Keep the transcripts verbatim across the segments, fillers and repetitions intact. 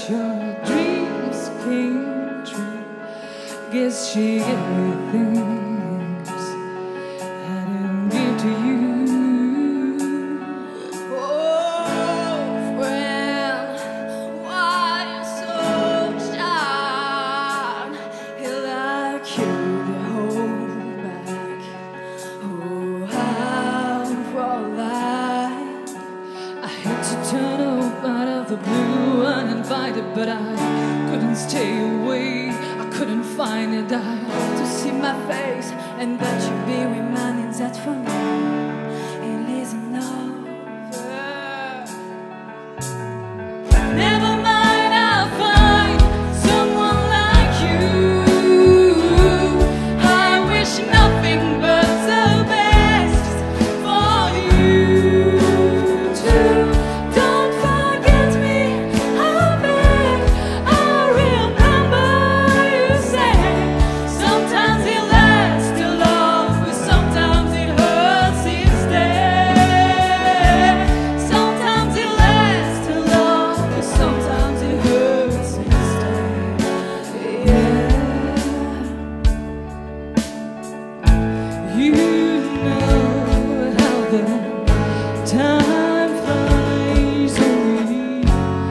your dreams came true. Guess she gave me things I didn't give to you. Oh, friend, why you so shy? He like you to hold back. Oh, how for life. I hate to turn up out of the blue uninvited, but I couldn't stay away. I couldn't find it. I To see my face and that you be reminding that for me it isn't over. never mind, I'll find someone like you. I wish nothing but the best for you too. Don't forget me, I beg. I remember you said sometimes it lasts too long, but sometimes it hurts instead. Sometimes it lasts too long, but sometimes it hurts instead. Yeah. You know how the time flies away.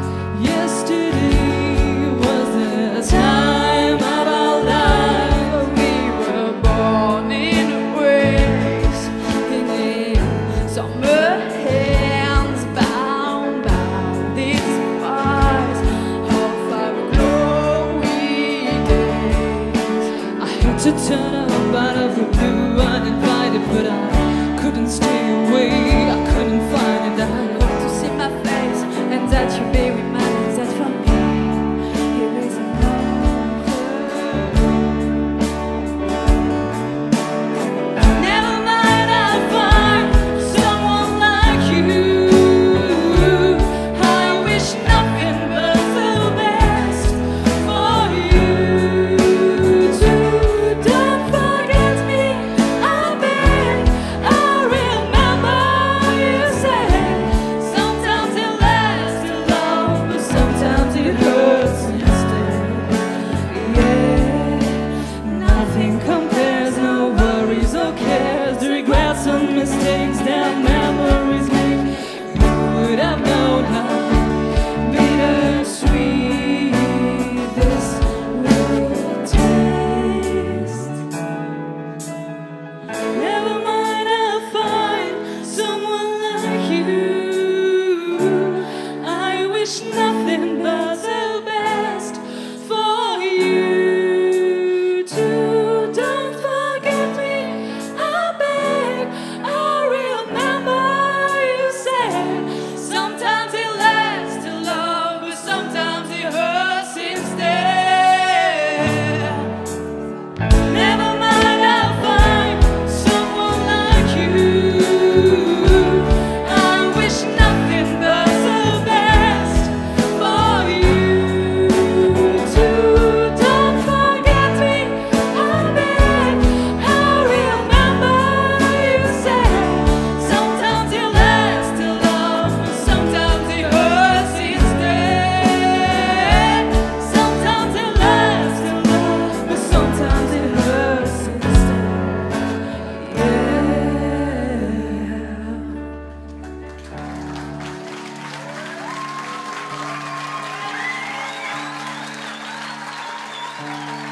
Yesterday was the time of our life. We were born in a race, in summer hands bound by these wires of our glory days. I hate to turn up out of the blue uninvited, but I couldn't stay away. I couldn't find it. I Hope to see my face and that you be reminded that for me it isn't over. never mind, I'll find someone like you. I wish nothing but the best for you too. Don't forget me, I beg. I remember you said sometimes it lasts too long, but sometimes it hurts instead. Yeah, nothing compares, no worries or cares, the regrets and mistakes that memories make. You would have known how bittersweet this would taste. Never mind, I'll find someone like you. I wish nothing but the best for you too. Don't forget me, I beg. I remember you said sometimes it lasts too long, but sometimes it hurts instead. Never mind, I'll find someone like you. I wish nothing but the best for you too. Don't forget me, I beg. I remember you said sometimes it lasts too long, but sometimes it hurts instead. Sometimes it lasts too long, but sometimes it hurts instead. Yeah.